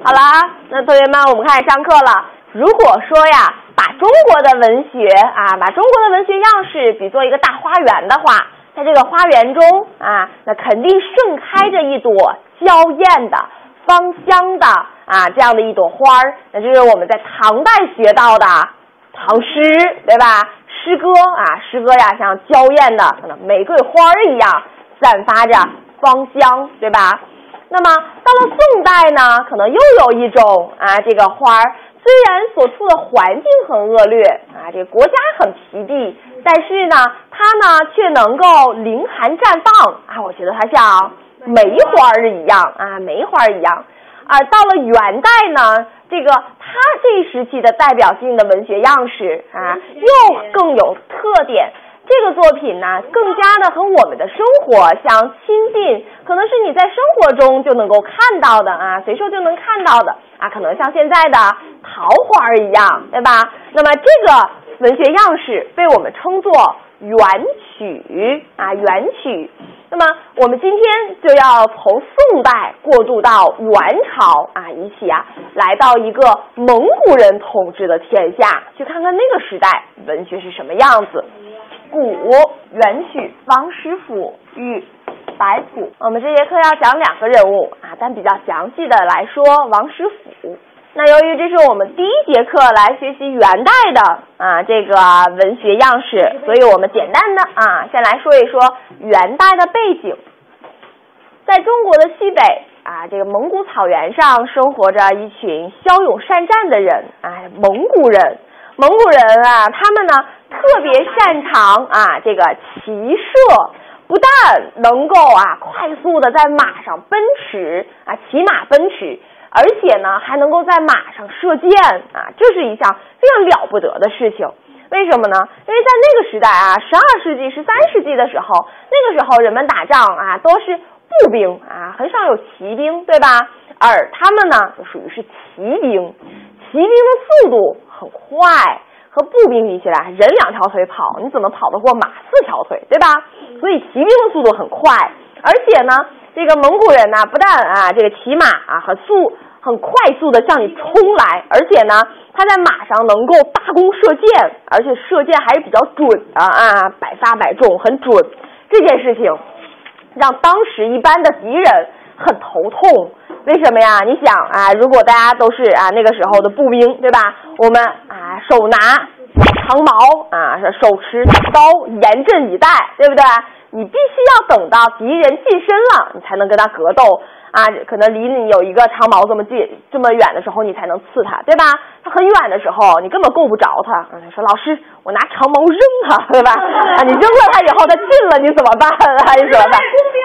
好啦，那同学们，我们开始上课了。如果说呀，把中国的文学样式比作一个大花园的话，在这个花园中啊，那肯定盛开着一朵娇艳的、芳香的啊这样的一朵花儿，那就是我们在唐代学到的唐诗，对吧？诗歌啊，诗歌呀，像娇艳的像玫瑰花儿一样，散发着芳香，对吧？那么到了宋代呢，可能又有一种啊，这个花儿虽然所处的环境很恶劣啊，这个国家很疲弊，但是呢，它呢却能够凌寒绽放啊，我觉得它像梅花一样啊，梅花一样。而到了元代呢，这个它这一时期的代表性的文学样式啊，又更有特点。这个作品呢，更加的和我们的生活相亲近，可能是你在生活中就能够看到的啊，随手就能看到的啊，可能像现在的桃花一样，对吧？那么这个文学样式被我们称作元曲啊，元曲。那么我们今天就要从宋代过渡到元朝啊，一起啊来到一个蒙古人统治的天下，去看看那个时代文学是什么样子。古元曲王师傅与白朴，我们这节课要讲两个人物啊，但比较详细的来说王师傅。那由于这是我们第一节课来学习元代的啊这个文学样式，所以我们简单的啊先来说一说元代的背景。在中国的西北啊，这个蒙古草原上生活着一群骁勇善战的人啊，蒙古人啊，他们呢特别擅长啊这个骑射，不但能够啊快速的在马上奔驰啊，骑马奔驰，而且呢还能够在马上射箭啊，这是一项非常了不得的事情。为什么呢？因为在那个时代啊，12世纪、13世纪的时候，那个时候人们打仗啊都是步兵啊，很少有骑兵，对吧？而他们呢就属于是骑兵，骑兵的速度很快，和步兵比起来，人2条腿跑，你怎么跑得过马4条腿，对吧？所以骑兵的速度很快，而且呢，这个蒙古人呢，不但啊这个骑马啊很快速的向你冲来，而且呢，他在马上能够搭弓射箭，而且射箭还是比较准的啊，百发百中，很准。这件事情让当时一般的敌人很头痛。为什么呀？你想啊，如果大家都是啊那个时候的步兵，对吧？我们啊手拿长矛啊，手持刀，严阵以待，对不对？你必须要等到敌人近身了，你才能跟他格斗啊。可能离你有一个长矛这么远的时候，你才能刺他，对吧？他很远的时候，你根本够不着他。说老师，我拿长矛扔他，对吧？啊，你扔了他以后，他近了，你怎么办？你怎么办？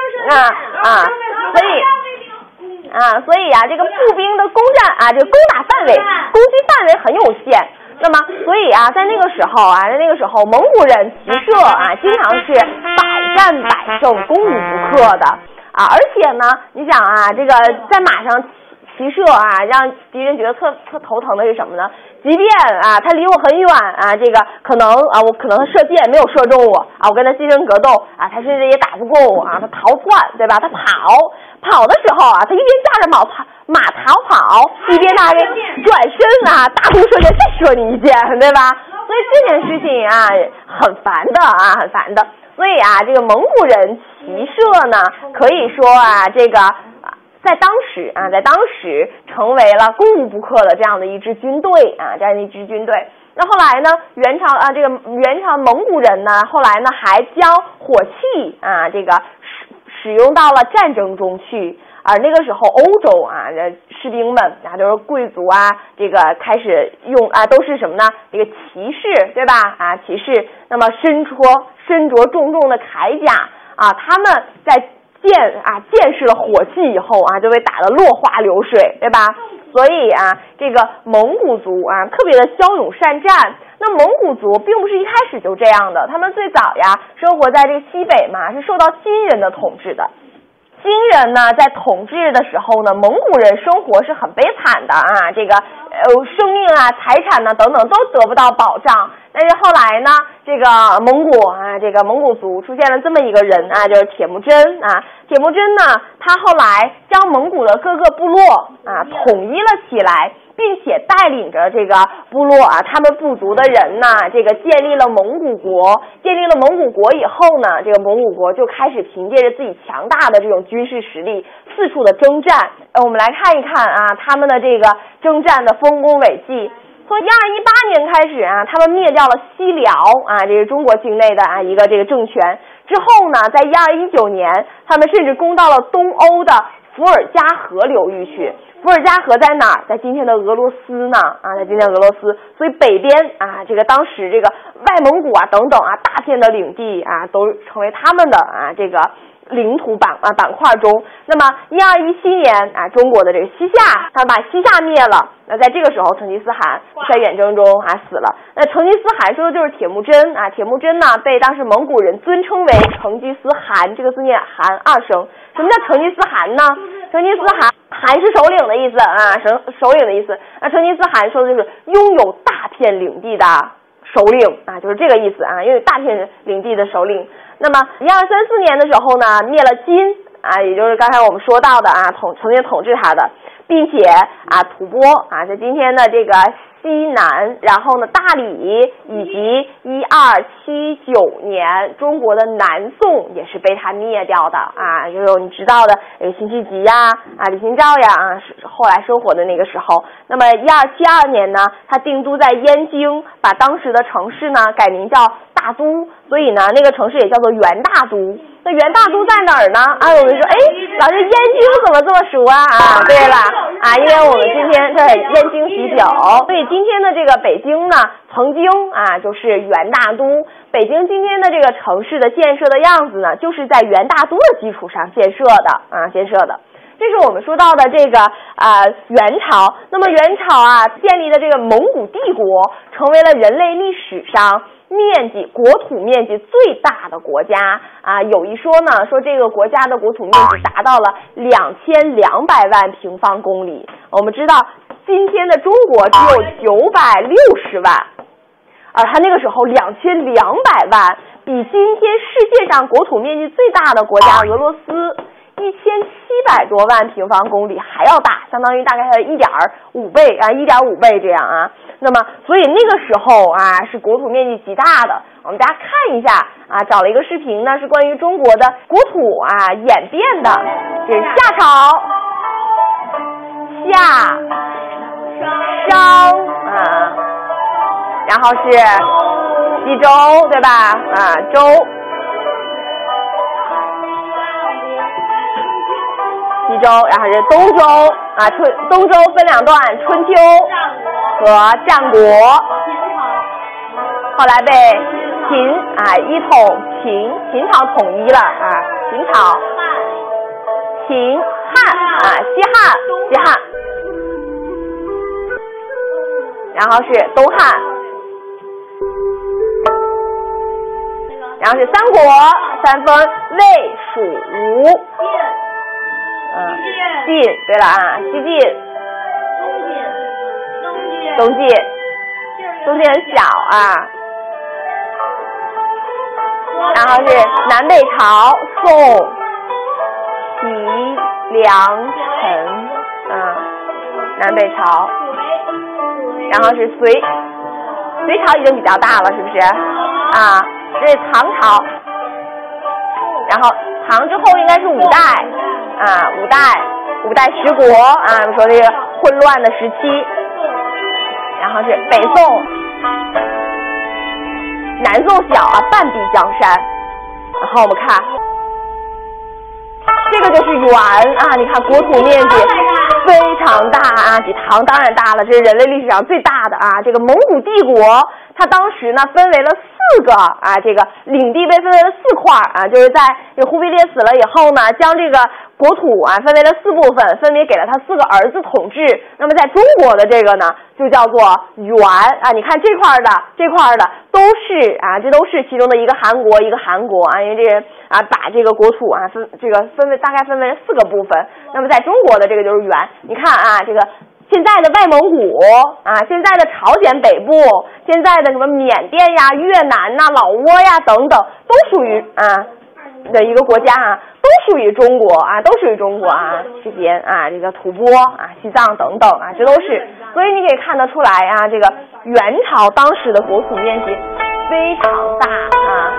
所以啊，这个步兵的攻占啊，这个攻打范围、攻击范围很有限。那么，所以啊，在那个时候，蒙古人骑射啊，经常是百战百胜、攻无不克的啊。而且呢，你想啊，这个在马上骑射啊，让敌人觉得特头疼的是什么呢？即便啊，他离我很远啊，这个可能啊，我可能射箭没有射中我啊，我跟他近身格斗啊，他甚至也打不过我啊，他逃窜，对吧？他跑的时候啊，他一边驾着马逃跑，一边他转身啊，大弓射箭再射你一箭，对吧？所以这件事情啊，很烦的。所以啊，这个蒙古人骑射呢，可以说啊，这个在当时成为了攻无不克的这样的一支军队啊，那后来呢，元朝蒙古人呢，后来呢还将火器啊这个使用到了战争中去。而那个时候欧洲啊，士兵们啊都是贵族啊，这个开始用啊都是什么呢？这个骑士，对吧？啊，骑士，那么身着重重的铠甲啊，他们在见识了火器以后啊，就被打得落花流水，对吧？所以啊，这个蒙古族啊，特别的骁勇善战。那蒙古族并不是一开始就这样的，他们最早呀生活在这个西北嘛，是受到金人的统治的。金人呢，在统治的时候呢，蒙古人生活是很悲惨的啊。这个生命啊、财产呢等等都得不到保障。但是后来呢，这个蒙古族出现了这么一个人啊，就是铁木真啊。铁木真呢，他后来将蒙古的各个部落啊统一了起来，并且带领着这个部落啊，他们部族的人呢，这个建立了蒙古国。建立了蒙古国以后呢，这个蒙古国就开始凭借着自己强大的这种军事实力，四处的征战。我们来看一看啊，他们的这个征战的丰功伟绩。从1218年开始啊，他们灭掉了西辽啊，这是中国境内的啊一个这个政权。之后呢，在1219年，他们甚至攻到了东欧的伏尔加河流域去。伏尔加河在哪儿？在今天的俄罗斯呢啊，在今天俄罗斯。所以北边啊，这个当时这个外蒙古啊等等啊大片的领地啊，都成为他们的啊这个领土板块中。那么1217年啊，中国的这个西夏，他把西夏灭了。那在这个时候，成吉思汗在远征中啊死了。那成吉思汗说的就是铁木真啊。铁木真呢，被当时蒙古人尊称为成吉思汗，这个字念汗二声。什么叫成吉思汗呢？成吉思汗是首领的意思啊，首领的意思。那成吉思汗说的就是拥有大片领地的首领啊，就是这个意思啊，拥有大片领地的首领。那么1234年的时候呢，灭了金啊，也就是刚才我们说到的啊，曾经统治他的，并且啊吐蕃啊，在今天的这个西南，然后呢大理，以及1279年中国的南宋也是被他灭掉的啊，就是你知道的辛弃疾呀啊李清照呀啊，后来生活的那个时候。那么1272年呢，他定都在燕京，把当时的城市呢改名叫大都，所以呢那个城市也叫做元大都。那元大都在哪儿呢？啊，我们说，老师燕京怎么这么熟啊？啊，对了啊，因为我们今天对燕京喜酒，所以今天的这个北京呢，曾经啊就是元大都。北京今天的这个城市的建设的样子呢，就是在元大都的基础上建设的。这是我们说到的这个元朝。那么元朝啊建立的这个蒙古帝国，成为了人类历史上国土面积最大的国家啊。有一说呢，说这个国家的国土面积达到了2200万平方公里。我们知道今天的中国只有960万，而它那个时候2200万，比今天世界上国土面积最大的国家俄罗斯1700多万平方公里还要大，相当于大概它的1.5倍啊，1.5倍这样啊。那么所以那个时候啊是国土面积极大的。我们大家看一下啊，找了一个视频呢，是关于中国的国土啊演变的。这是夏朝、夏、商啊，然后是西周，对吧？啊，周。西周，然后是东周啊，东周分两段，春秋和战国，后来被秦啊一统，秦朝统一了啊，秦汉啊西汉，然后是东汉，然后是三国，三分魏、蜀、吴。晋，对了啊，西晋、东晋很小啊，然后是南北朝，宋、齐、梁、陈啊，南北朝，然后是隋朝已经比较大了，是不是啊？这是唐朝，然后唐之后应该是五代。啊，五代十国啊，我们说这个混乱的时期，然后是北宋，南宋小啊，半壁江山。然后我们看，这个就是元啊，你看国土面积非常大啊，比唐当然大了，这是人类历史上最大的啊。这个蒙古帝国，它当时呢分为了4个啊，这个领地被分为了4块啊，就是在这忽必烈死了以后呢，将这个国土啊分为了4部分，分别给了他4个儿子统治。那么在中国的这个呢，就叫做元啊。你看这块的都是啊，这都是其中的一个韩国啊，因为这人啊把这个国土啊大概分为了4个部分。那么在中国的这个就是元，你看啊，这个现在的外蒙古啊，现在的朝鲜北部，现在的什么缅甸呀、越南呐、老挝呀等等，都属于的一个国家啊，都属于中国啊，都属于中国啊这边啊，这个吐蕃啊、西藏等等啊，这都是。所以你可以看得出来啊，这个元朝当时的国土面积非常大啊。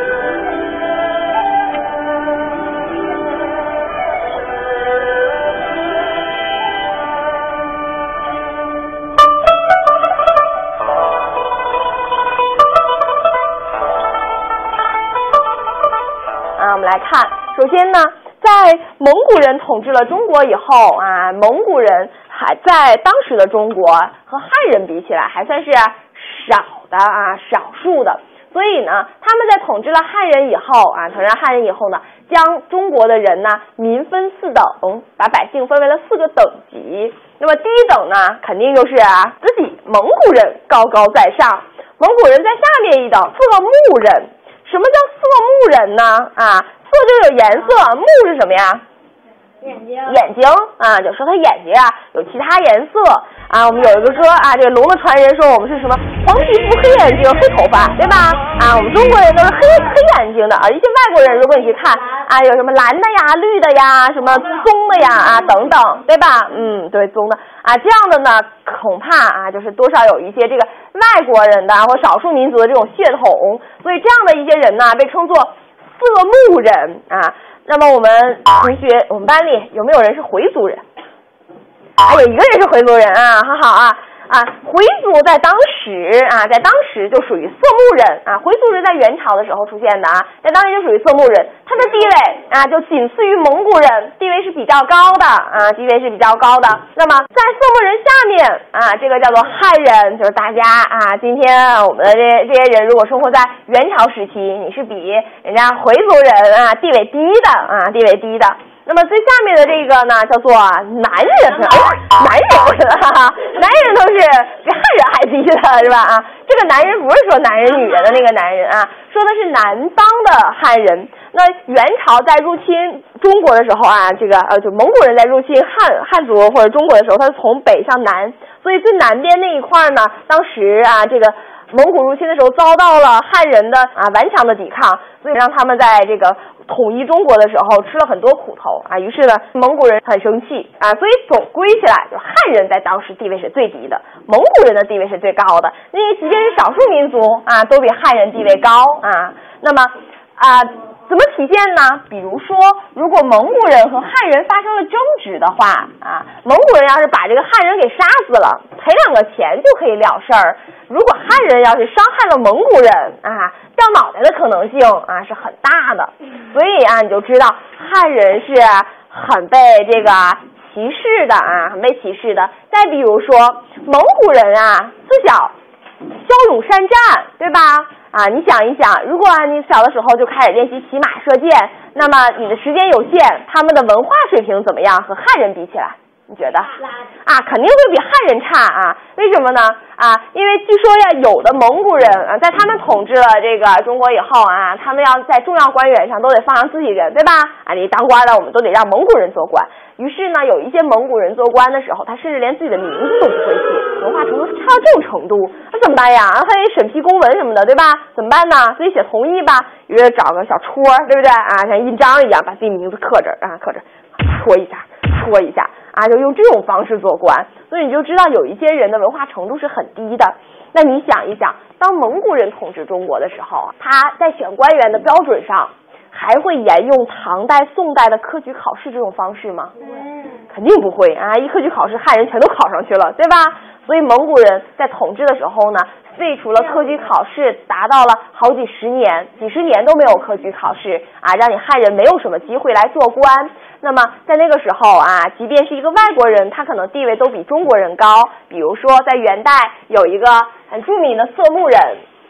我们来看，首先呢，在蒙古人统治了中国以后啊，蒙古人还在当时的中国和汉人比起来还算是少的啊，少数的。所以呢，他们在统治了汉人以后啊，统治了汉人以后呢，将中国的人呢民分4等，把百姓分为了4个等级。那么第一等呢，肯定就是自己蒙古人高高在上，蒙古人在下面一等，色目人。什么叫色目人呢？色就有颜色，目是什么呀？眼睛啊，就说他眼睛有其他颜色啊。我们有一个歌这个龙的传人说我们是什么黄皮肤、黑眼睛、黑头发，对吧？我们中国人都是黑眼睛的，而一些外国人如果你去看有什么蓝的呀、绿的呀、什么棕的呀等等，对吧？对，棕的这样的呢，恐怕就是多少有一些这个外国人的或少数民族的这种血统，所以这样的一些人呢，被称作色目人啊。那么我们同学，我们班里有没有人是回族人？有一个人是回族人很好回族在当时就属于色目人回族人在元朝的时候出现的在当时就属于色目人，他的地位就仅次于蒙古人，地位是比较高的地位是比较高的。那么在色目人下面这个叫做汉人，就是大家今天我们的这些人如果生活在元朝时期，你是比人家回族人地位低的地位低的。那么最下面的这个呢，叫做男人，男人都是比汉人还低的，是吧？这个男人不是说男人女人的那个男人说的是南方的汉人。那元朝在入侵中国的时候这个就蒙古人在入侵汉族或者中国的时候，他是从北向南，所以最南边那一块呢，当时这个蒙古入侵的时候遭到了汉人的顽强的抵抗，所以让他们在这个统一中国的时候吃了很多苦头于是呢，蒙古人很生气所以总归起来，就汉人在当时地位是最低的，蒙古人的地位是最高的。因为即便是少数民族都比汉人地位高那么怎么体现呢？比如说，如果蒙古人和汉人发生了争执的话蒙古人要是把这个汉人给杀死了，赔2个钱就可以了事儿。如果汉人要是伤害了蒙古人掉脑袋的可能性是很大的。所以你就知道汉人是很被这个歧视的很被歧视的。再比如说蒙古人自小骁勇善战，对吧？你想一想，如果你小的时候就开始练习骑马射箭，那么你的时间有限，他们的文化水平怎么样？和汉人比起来，你觉得肯定会比汉人差为什么呢？因为据说有的蒙古人在他们统治了这个中国以后他们要在重要官员上都得放上自己人，对吧？你当官的我们都得让蒙古人做官。于是呢，有一些蒙古人做官的时候，他甚至连自己的名字都不会写，文化程度差到这种程度，那怎么办呀？他得审批公文什么的，对吧？怎么办呢？所以写同意吧，于是找个小戳，对不对像印章一样，把自己名字刻着刻着，戳一下就用这种方式做官。所以你就知道有一些人的文化程度是很低的。那你想一想，当蒙古人统治中国的时候，他在选官员的标准上还会沿用唐代、宋代的科举考试这种方式吗？肯定不会一科举考试汉人全都考上去了，对吧？所以蒙古人在统治的时候呢，废除了科举考试，达到了好几十年都没有科举考试让你汉人没有什么机会来做官。那么在那个时候即便是一个外国人，他可能地位都比中国人高。比如说在元代有一个很著名的色目人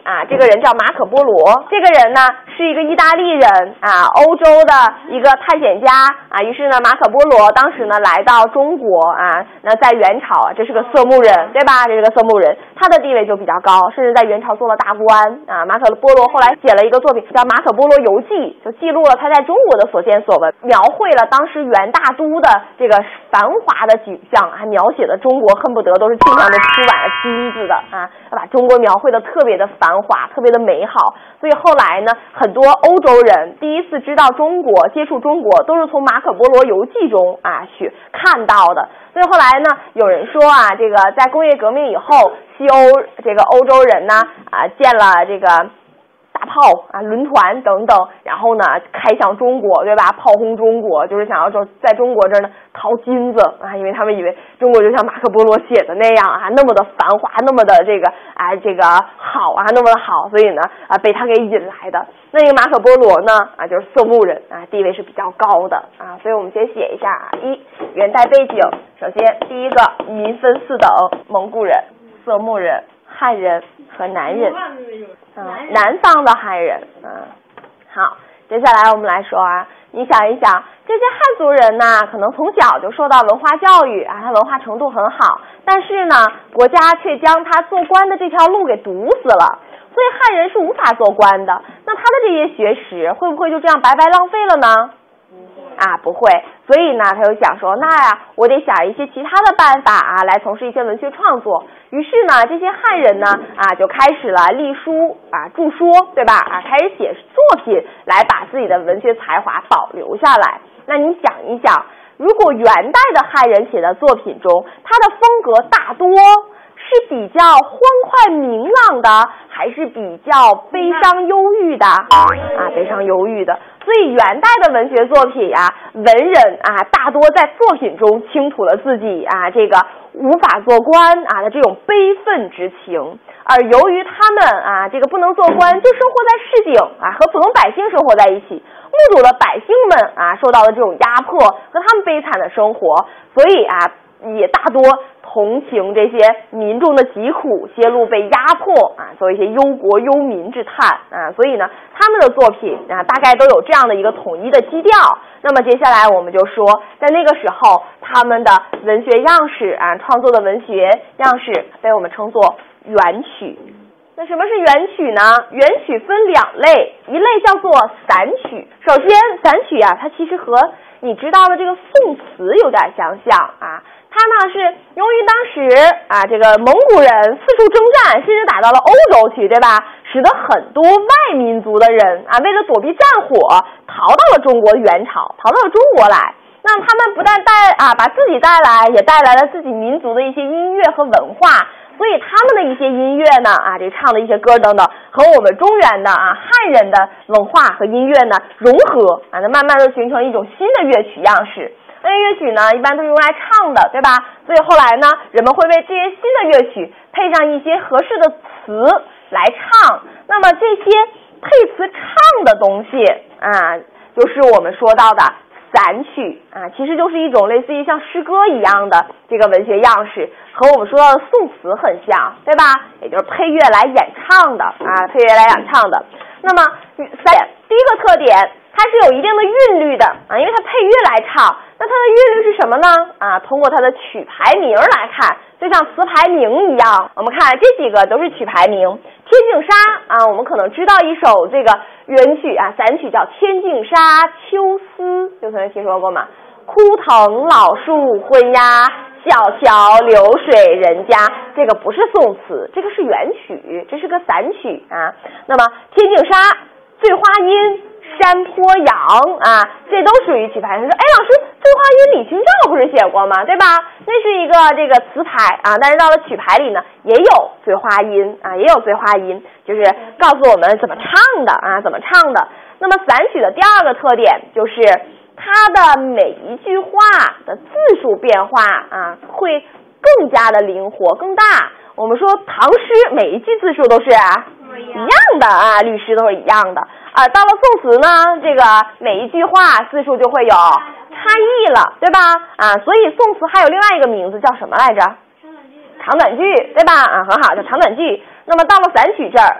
啊，这个人叫马可波罗，这个人呢是一个意大利人啊，欧洲的一个探险家啊。于是呢，马可波罗当时呢来到中国啊，那在元朝啊，这是个色目人，对吧？这是个色目人，他的地位就比较高，甚至在元朝做了大官啊。马可波罗后来写了一个作品叫《马可波罗游记》，就记录了他在中国的所见所闻，描绘了当时元大都的这个繁华的景象，还描写的中国恨不得都是地上都铺满了金子的啊，把中国描绘的特别的繁华，特别的美好。所以后来呢，很多欧洲人第一次知道中国，接触中国，都是从马可波罗游记中啊去看到的。所以后来呢，有人说啊，这个在工业革命以后，西欧这个欧洲人呢啊建了这个大炮啊、轮船等等，然后呢开向中国，对吧？炮轰中国，就是想要说在中国这儿呢淘金子啊，因为他们以为中国就像马可波罗写的那样啊，那么的繁华，那么的这个好啊，那么的好，所以呢啊被他给引来的。那个马可波罗呢啊就是色目人啊，地位是比较高的啊，所以我们先写一下啊，元代背景。首先第一个，民分四等，蒙古人、色目人、汉人和南人。南方的汉人，好，接下来我们来说啊，你想一想，这些汉族人呢，可能从小就受到文化教育啊，他文化程度很好，但是呢，国家却将他做官的这条路给堵死了，所以汉人是无法做官的。那他的这些学识会不会就这样白白浪费了呢？啊，不会。所以呢，他就想说，那呀，我得想一些其他的办法啊，来从事一些文学创作。于是呢，这些汉人呢，啊，就开始了隶书啊、著说，对吧？啊，开始写作品，来把自己的文学才华保留下来。那你想一想，如果元代的汉人写的作品中，他的风格大多是比较欢快明朗的，还是比较悲伤忧郁的啊？悲伤忧郁的。所以元代的文学作品啊，文人啊大多在作品中倾吐了自己啊这个无法做官啊的这种悲愤之情，而由于他们啊这个不能做官，就生活在市井啊，和普通百姓生活在一起，目睹了百姓们啊受到的这种压迫和他们悲惨的生活，所以啊也大多同情这些民众的疾苦，揭露被压迫啊，做一些忧国忧民之叹啊，所以呢，他们的作品啊，大概都有这样的一个统一的基调。那么接下来我们就说，在那个时候，他们的文学样式啊，创作的文学样式被我们称作元曲。那什么是元曲呢？元曲分两类，一类叫做散曲。首先，散曲啊，它其实和你知道的这个宋词有点相像啊。它呢是由于当时啊这个蒙古人四处征战，甚至打到了欧洲去，对吧？使得很多外民族的人啊为了躲避战火，逃到了中国元朝，逃到了中国来。那他们不但把自己带来，也带来了自己民族的一些音乐和文化。所以他们的一些音乐呢啊这唱的一些歌等等，和我们中原的啊汉人的文化和音乐呢融合啊，那慢慢的形成一种新的乐曲样式。那乐曲呢一般都是用来唱的，对吧？所以后来呢，人们会为这些新的乐曲配上一些合适的词来唱。那么这些配词唱的东西啊，就是我们说到的散曲啊，其实就是一种类似于像诗歌一样的这个文学样式，和我们说到的宋词很像，对吧？也就是配乐来演唱的啊，配乐来演唱的。那么第一个特点，它是有一定的韵律的啊，因为它配乐来唱。那它的韵律是什么呢？啊，通过它的曲牌名来看，就像词牌名一样。我们看这几个都是曲牌名。天净沙啊，我们可能知道一首这个元曲啊，散曲叫《天净沙·秋思》，就曾经听说过吗？枯藤老树昏鸦，小桥流水人家。这个不是宋词，这个是元曲，这是个散曲啊。那么天净沙、醉花阴、山坡羊啊，这都属于曲牌。他说：“哎，老师，醉花阴李清照不是写过吗？对吧？那是一个这个词牌啊，但是到了曲牌里呢，也有醉花阴啊，也有醉花阴，就是告诉我们怎么唱的啊，怎么唱的。那么散曲的第二个特点就是它的每一句话的字数变化啊，会更加的灵活，更大。我们说唐诗每一句字数都是一样的啊，律诗都是一样的。到了宋词呢，这个每一句话字数就会有差异了，对吧？啊，所以宋词还有另外一个名字叫什么来着？长短句，对吧？啊，很好，叫长短句。那么到了散曲这儿，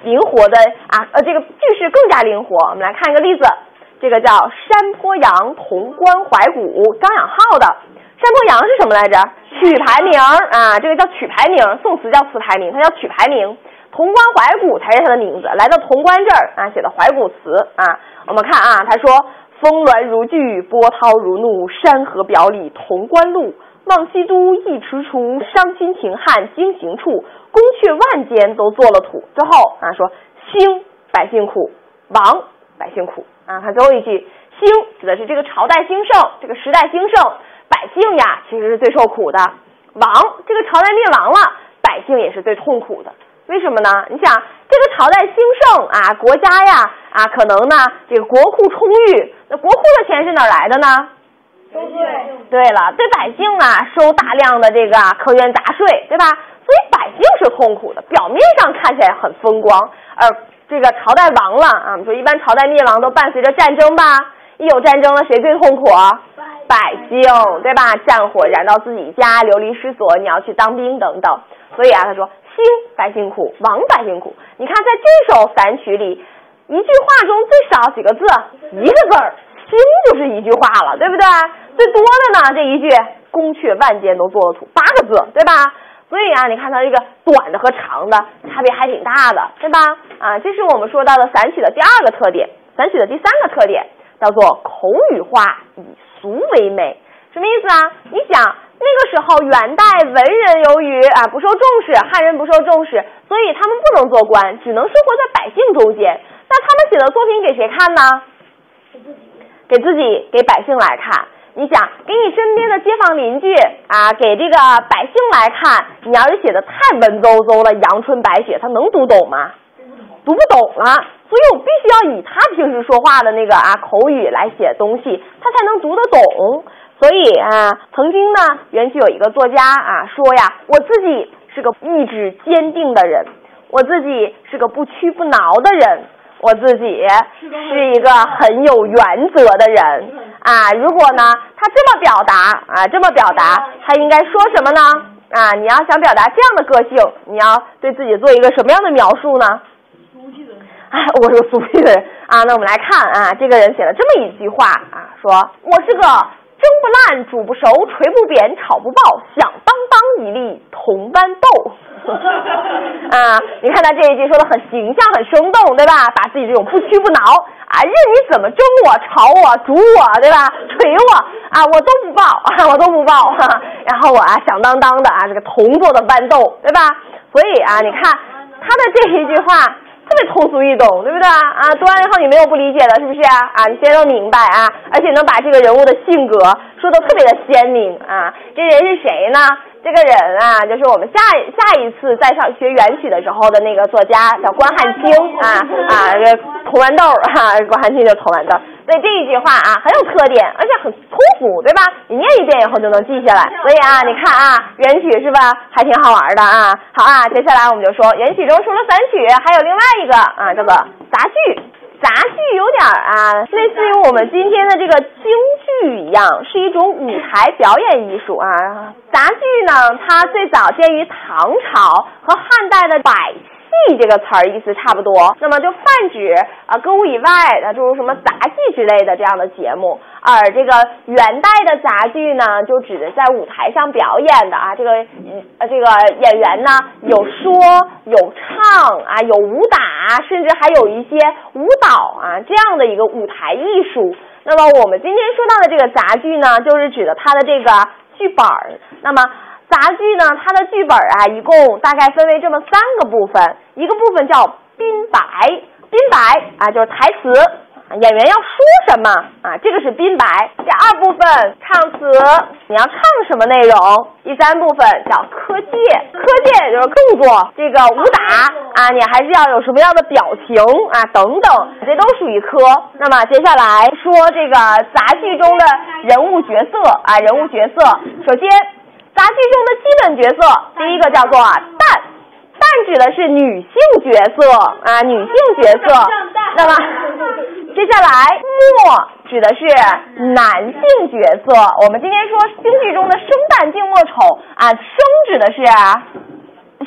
灵活的这个句式更加灵活。我们来看一个例子，这个叫山坡羊潼关怀古，张养浩的。山坡羊是什么来着？曲牌名啊，这个叫曲牌名，宋词叫词牌名，它叫曲牌名。潼关怀古才是它的名字，来到潼关这儿啊，写的怀古词啊。我们看啊，他说峰峦如巨，波涛如怒，山河表里潼关路。望西都一踟蹰，伤心秦汉经行处，宫阙万间都做了土。之后啊说兴百姓苦，亡百姓苦啊。看最后一句，兴指的是这个朝代兴盛，这个时代兴盛，百姓呀其实是最受苦的。亡这个朝代灭亡了，百姓也是最痛苦的。为什么呢？你想这个朝代兴盛啊，国家呀可能呢这个国库充裕，那国库的钱是哪来的呢？对了，对百姓收大量的这个苛捐杂税，对吧？所以百姓是痛苦的，表面上看起来很风光，而这个朝代亡了啊，我们说一般朝代灭亡都伴随着战争吧，一有战争了谁最痛苦？百姓，对吧？战火燃到自己家，流离失所，你要去当兵等等。所以他说兴百姓苦，亡百姓苦。你看在这首散曲里，一句话中最少几个字？一个字儿，兴就是一句话了，对不对？最多的呢，这一句宫阙万间都做了土，8个字，对吧？所以你看它这个短的和长的差别还挺大的，对吧？这是我们说到的散曲的第2个特点。散曲的第3个特点叫做口语化，以俗为美。什么意思啊？你想那个时候元代文人由于不受重视，汉人不受重视，所以他们不能做官，只能生活在百姓中间。那他们写的作品给谁看呢？给自己，给百姓来看。你想给你身边的街坊邻居给这个百姓来看，你要是写的太文绉绉了，阳春白雪，他能读懂吗？读不懂了。所以我必须要以他平时说话的那个口语来写东西，他才能读得懂。所以曾经呢，元曲有一个作家说呀，我自己是个意志坚定的人，我自己是个不屈不挠的人，我自己是一个很有原则的人如果呢他这么表达他应该说什么呢？你要想表达这样的个性，你要对自己做一个什么样的描述呢？我是个俗气的人那我们来看这个人写了这么一句话说我是个蒸不烂煮不熟捶不扁炒不爆响当当一粒铜豌豆你看他这一句说的很形象很生动，对吧？把自己这种不屈不挠任你怎么蒸我炒我煮我，对吧？捶我我都不爆我都不爆然后我响当当的这个铜做的豌豆，对吧？所以你看他的这一句话特别通俗易懂，对不对读完以后你没有不理解的，是不是你现在都明白而且能把这个人物的性格说得特别的鲜明这人是谁呢？这个人就是我们下一次在上学元曲的时候的那个作家叫关汉卿这铜豌豆关汉卿就铜豌豆。所以这一句话很有特点，而且很通俗，对吧？你念一遍以后就能记下来。所以你看元曲是吧，还挺好玩的好接下来我们就说元曲中除了散曲，还有另外一个叫做杂剧。杂剧有点类似于我们今天的这个京剧一样，是一种舞台表演艺术杂剧呢，它最早见于唐朝，和汉代的百戏这个词儿意思差不多，那么就泛指歌舞以外诸如什么杂技之类的这样的节目。而这个元代的杂剧呢，就指的在舞台上表演的这个演员呢，有说有唱有武打，甚至还有一些舞蹈这样的一个舞台艺术。那么我们今天说到的这个杂剧呢，就是指的它的这个剧本。那么杂剧呢，它的剧本一共大概分为这么3个部分，一个部分叫宾白就是台词，演员要说什么这个是宾白。第2部分唱词，你要唱什么内容。第3部分叫科介也就是动作，这个武打你还是要有什么样的表情等等，这都属于科。那么接下来说这个杂剧中的人物角色首先杂剧中的基本角色，第一个叫做旦指的是女性角色那么接下来末指的是男性角色。我们今天说京剧中的生旦净末丑生指的是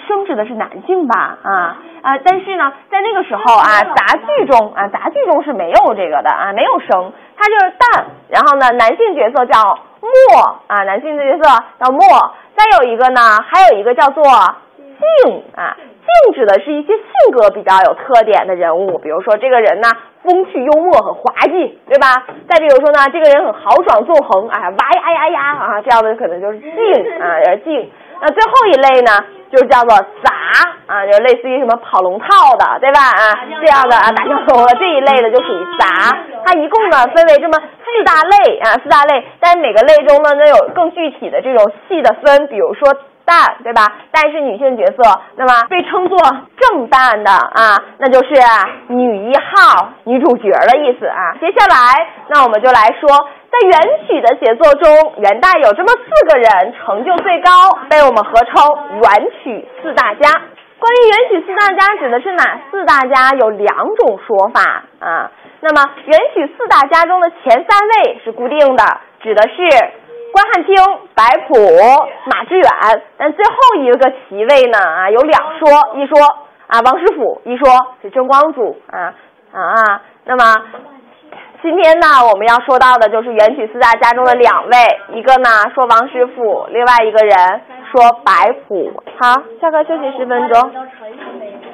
生指的是男性吧？但是呢，在那个时候啊，杂剧中是没有这个的啊，没有生，它就是旦，然后呢，男性角色叫末啊，男性的角色叫末，再有一个呢，还有一个叫做敬啊，敬指的是一些性格比较有特点的人物，比如说这个人呢，风趣幽默很滑稽，对吧？再比如说呢，这个人很豪爽纵横，哇呀呀啊，这样的可能就是敬啊，也是敬。那最后一类呢，就叫做杂啊，就类似于什么跑龙套的，对吧？这样的打酱油的这一类的就属于杂。它一共呢分为这么四大类，但是每个类中呢有更具体的这种细的分，比如说旦，对吧？旦是女性角色，那么被称作正旦的啊，那就是女一号、女主角的意思啊。接下来，那我们就来说，在元曲的写作中，元代有这么4个人成就最高，被我们合称元曲4大家。关于元曲4大家指的是哪4大家？有2种说法啊。那么元曲4大家中的前3位是固定的，指的是关汉卿、白朴、马致远，但最后一个席位呢有2说，一说王师傅，一说是郑光祖那么今天呢我们要说到的就是元曲4大家中的2位，一个呢说王师傅，另外一个人说白朴。好，下课休息10分钟。